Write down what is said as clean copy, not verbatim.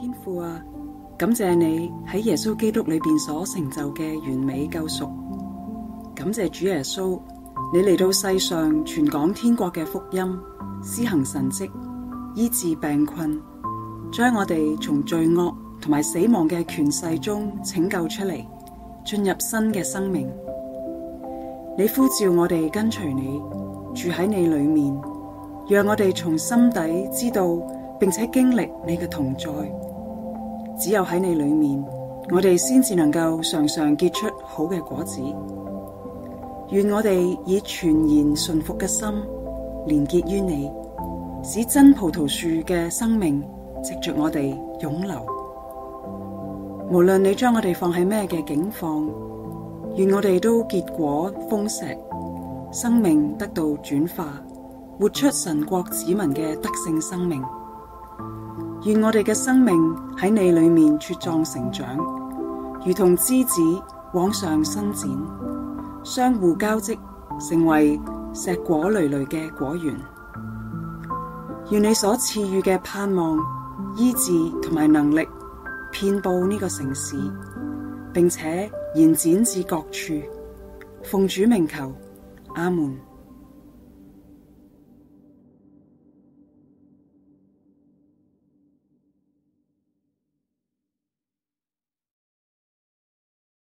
天父啊，感謝你喺耶穌基督裏邊所成就嘅完美救贖。感謝主耶穌，你嚟到世上傳講天國嘅福音，施行神蹟，醫治病困，將我哋從罪惡同埋死亡嘅權勢中拯救出嚟，進入新嘅生命。你呼召我哋跟隨你，住喺你裏面，讓我哋從心底知道並且經歷你嘅同在。只有喺你裏面，我哋先至能夠常常結出好嘅果子。願我哋以全然順服嘅心連結於你，使真葡萄樹嘅生命藉着我哋湧流。無論你將我哋放喺咩嘅境況，願我哋都結果豐碩，生命得到轉化，活出神國子民嘅得勝生命。願我哋嘅生命喺你裏面茁壯成長，如同枝子往上伸展，相互交織，成為碩果累累嘅果園。願你所賜予嘅盼望、醫治同埋能力遍佈呢個城市，並且延展至各處。奉主名求，阿們。